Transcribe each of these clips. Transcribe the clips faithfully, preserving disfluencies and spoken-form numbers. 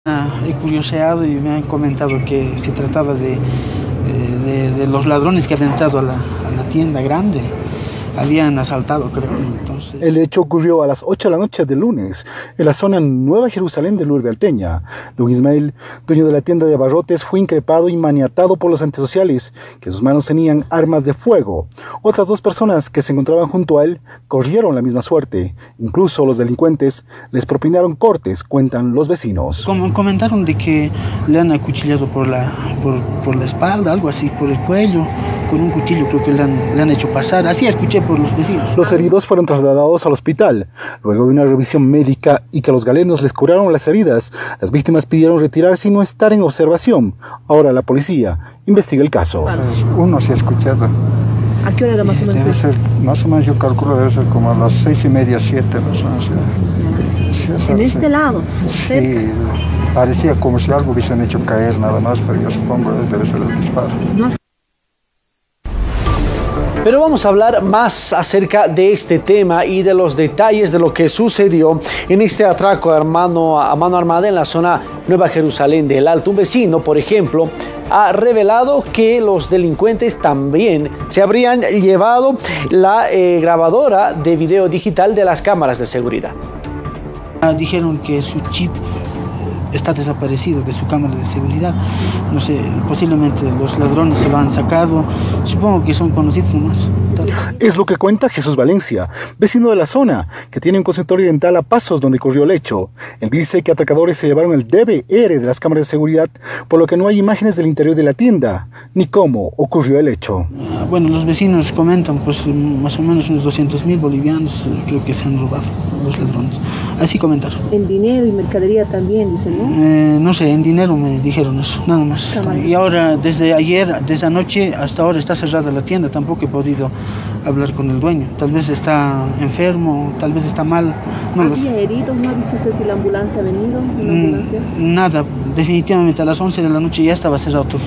Ah, he curioseado y me han comentado que se trataba de, de, de los ladrones que habían entrado a la, a la tienda grande. Habían asaltado, creo. Entonces... El hecho ocurrió a las ocho de la noche del lunes, en la zona Nueva Jerusalén de la urbe alteña. Don Ismael, dueño de la tienda de abarrotes, fue increpado y maniatado por los antisociales, que en sus manos tenían armas de fuego. Otras dos personas que se encontraban junto a él corrieron la misma suerte. Incluso los delincuentes les propinaron cortes, cuentan los vecinos. Como comentaron de que le han acuchillado por la, por, por la espalda, algo así, por el cuello, con un cuchillo creo que le han, le han hecho pasar. Así escuché por los vecinos. Los heridos fueron trasladados al hospital. Luego de una revisión médica y que los galenos les curaron las heridas, las víctimas pidieron retirarse y no estar en observación. Ahora la policía investiga el caso. Uno se ha escuchado. ¿A qué hora era más o menos? Debe ser, más o menos yo calculo, debe ser como a las seis y media, siete. Más o menos. Sí, eso, ¿En sí. este lado? Sí, parecía como si algo hubiesen hecho caer nada más, pero yo supongo que debe ser el disparo. No. Pero vamos a hablar más acerca de este tema y de los detalles de lo que sucedió en este atraco a mano, a mano armada en la zona Nueva Jerusalén del Alto. Un vecino, por ejemplo, ha revelado que los delincuentes también se habrían llevado la eh, grabadora de video digital de las cámaras de seguridad. Dijeron que su chip está desaparecido de su cámara de seguridad. No sé, posiblemente los ladrones se lo han sacado. Supongo que son conocidos nomás. Es lo que cuenta Jesús Valencia, vecino de la zona, que tiene un consultorio dental a pasos donde ocurrió el hecho. Él dice que atracadores se llevaron el D V R de las cámaras de seguridad, por lo que no hay imágenes del interior de la tienda, ni cómo ocurrió el hecho. Bueno, los vecinos comentan, pues más o menos unos doscientos mil bolivianos creo que se han robado los ladrones. Así comentaron. En dinero y mercadería también, dicen, ¿no? Eh, no sé, en dinero me dijeron eso, nada más. Cámara. Y ahora, desde ayer, desde anoche hasta ahora está cerrada la tienda, tampoco he podido hablar con el dueño. Tal vez está enfermo, tal vez está mal. No ¿Había lo sé. heridos? ¿No ha visto usted si la ambulancia ha venido? ¿Una ambulancia? Nada, definitivamente a las once de la noche ya estaba cerrado todo.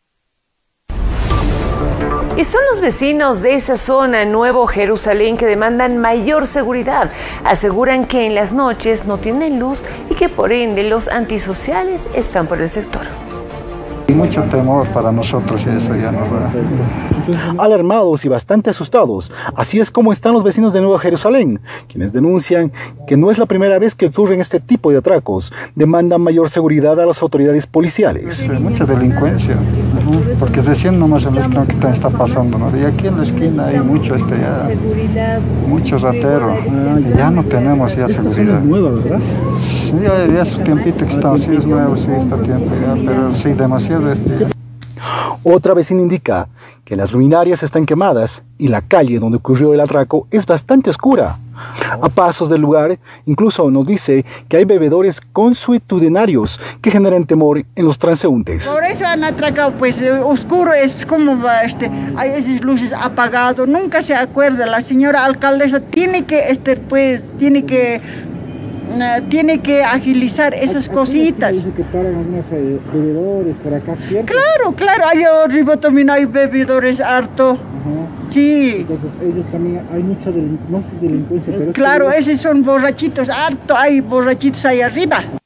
Y son los vecinos de esa zona en Nuevo Jerusalén que demandan mayor seguridad. Aseguran que en las noches no tienen luz y que por ende los antisociales están por el sector. Y mucho temor para nosotros y eso ya no va. Alarmados y bastante asustados, así es como están los vecinos de Nueva Jerusalén, quienes denuncian que no es la primera vez que ocurren este tipo de atracos. Demandan mayor seguridad a las autoridades policiales. Sí, mucha delincuencia, uh-huh. Porque recién nomás en la esquina que está pasando, ¿no? Y aquí en la esquina hay mucho, este, ya, mucho ratero, y ya no tenemos ya seguridad. Es nueva, ¿verdad? Sí, ya, ya es un tiempito que está así, es nuevo, sí, está tiempo ya, pero sí, demasiado. Este. Otra vecina indica que las luminarias están quemadas y la calle donde ocurrió el atraco es bastante oscura. A pasos del lugar, incluso nos dice que hay bebedores consuetudinarios que generan temor en los transeúntes. Por eso han atracado, pues eh, oscuro es como va, este, hay esas luces apagadas, nunca se acuerda. La señora alcaldesa tiene que, este, pues, tiene que Uh, tiene que agilizar esas aquí, cositas. Dice que paran algunos eh, bebedores por acá, ¿cierto? Claro, claro, allá arriba también hay bebedores harto. Uh-huh. Sí. Entonces ellos también, hay mucha delincuencia, no sé si delincuencia, pero claro, es que ellos... esos son borrachitos, harto, hay borrachitos ahí arriba.